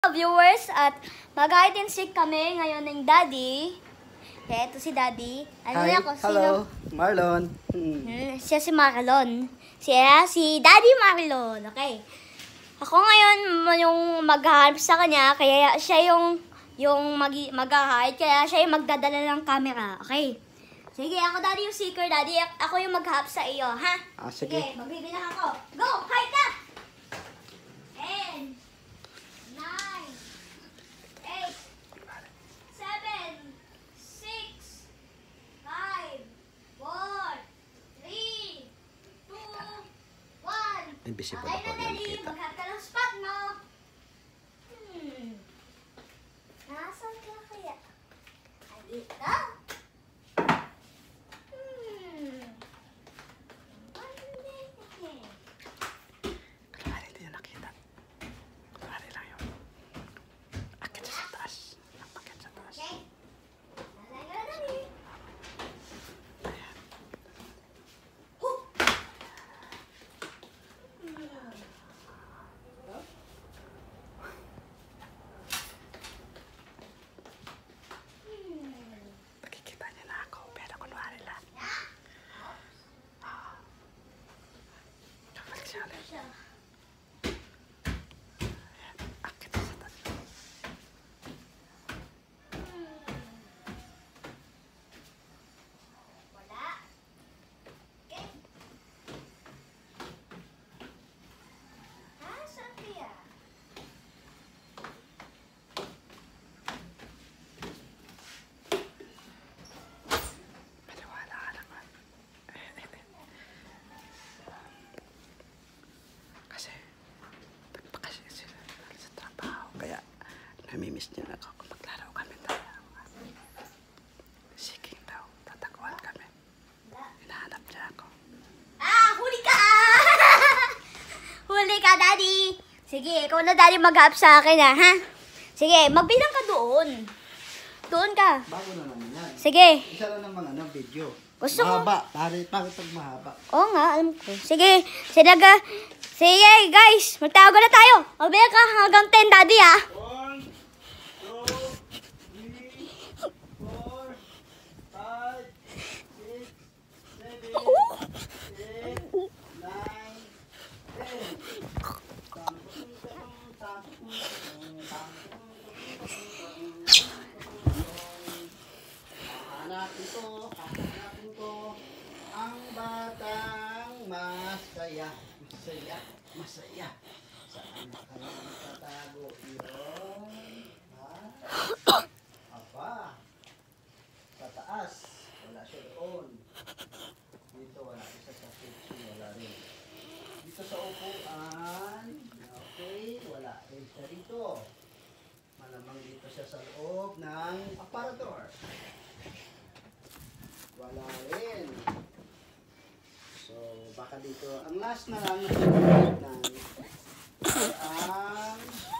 Viewers, at mag-hide and seek kami ngayon ng Daddy. Okay, ito si Daddy. Ano Hi, na ako? hello, Marlon. Siya si Marlon. Siya si Daddy Marlon. Okay. Ako ngayon yung maghahanap sa kanya, kaya siya yung mag-hide, kaya siya yung magdadala ng camera. Okay. Sige, ako Daddy yung seeker, Daddy. Ako yung mag-hap sa iyo, ha? Sige. Sige, magbibilang ako. Go! Hide na! 10, 9, 8, 7, 6, 5, 4, 3, 2, 1. Invisible Okay ako, na, Daddy. nakikita. Maghanap ka ng spot mo. Nasaan ka kaya? Dito? Kunwari hindi niya nakita. Kunwari lang yun. Akit siya sa taas. Akit sa taas. Okay. Lalagay ka na, Daddy. Nakikita niya na ako, pero kunwari lang. Kapag siya ulit. Akit siya sa taas. Wala. Okay. Nasaan kaya? Maniwala ka naman. Kasi, nagpakasya sila sa trabaho. Kaya, namimiss niya na ako. Maglaro kami tayo. Seeking daw. Tatakuan kami. Hinahanap niya ako. Huli ka! Huli ka, Daddy! Sige, ikaw na, Daddy, mag-up sa akin, ha? Sige, magbilang ka doon. Doon ka. Bago na naman yan. Sige. Isa lang naman video. Gusto mo? Mahaba. Bakit pag mahaba? Oo nga, alam ko. Sige, sige, guys. Magtago na tayo. Magbilang ka hanggang 10, Daddy, ha? 1, 2, 3, 4, 5, 6, 7, 8, 9, 10. Hanapin ko ang batang masaya. Masaya. Saan na kaya nakatago yun? Ha? Aba. Sa taas. Wala siya doon. Dito wala. Isa sa kitchen. Wala rin. Dito sa upuan. Okay. Wala rin siya dito. Malamang dito siya sa loob ng aparador. Wala rin. So, baka dito. Ang last na lang na ang...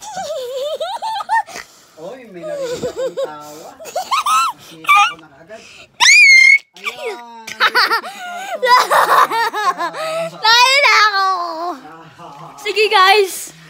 Oy, may narinig akong tawa. Nakita ko na agad. Ayan! Tayo na ako. Sige, guys.